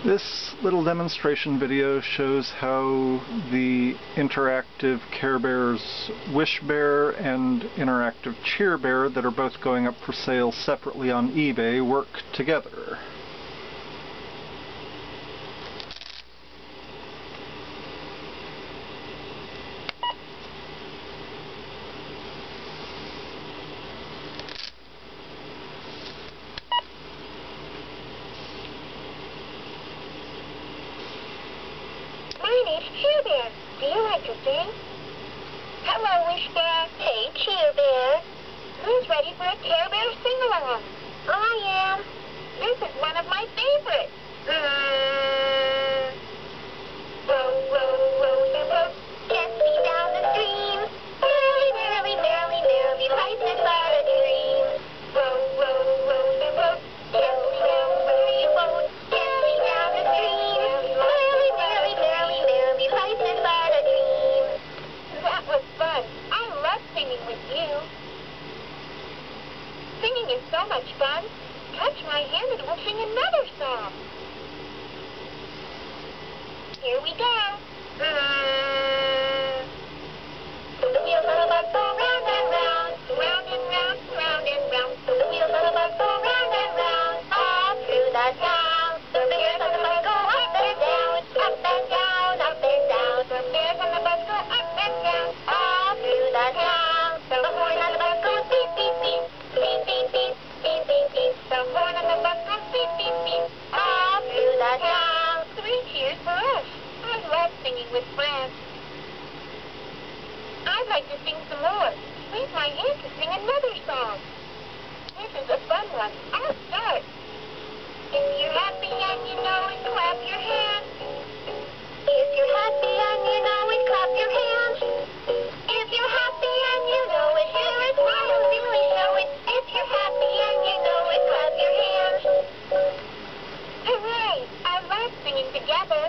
This little demonstration video shows how the interactive Care Bears Wish Bear and interactive Cheer Bear that are both going up for sale separately on eBay work together. My name's Cheer Bear. Do you like to sing? Hello, Wish Bear. Hey, Cheer Bear. Who's ready for a Care Bear sing-along? I am. This is one of my favorites. Row, row, row the boat gently down the stream. Merrily, merrily, merrily, merrily, life is but a dream. Row, row, row the boat gently down the boat gently down the stream. Merrily, merrily, merrily, merrily, life is but a dream. That was fun. I love singing with you. Singing is so much fun. Touch my hand and we'll sing another song. Here we go. The wheels on the bus go round and round, round and round, round and round. The wheels on the bus go round and round, all through the town. The bears on the bus go up and down, up and down, up and down. The bears on the bus go up and down, all through the town. The horn on the bus goes beep, beep, beep, beep, beep, beep, beep, beep, beep. The horn on the bus goes beep, beep, beep, all through the town. 3 cheers for us. I love singing with friends. I'd like to sing some more. Raise my hand to sing another song. This is a fun one. I'll start. If you're happy and you know it, clap your hands. If you're happy and you know it, clap your hands. If you're happy and you know it, share a smile, really show it. If you're happy and you know it, clap your hands. Hooray! I love singing together.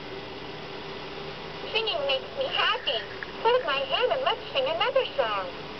Singing makes me happy. Hold my hand and let's sing another song.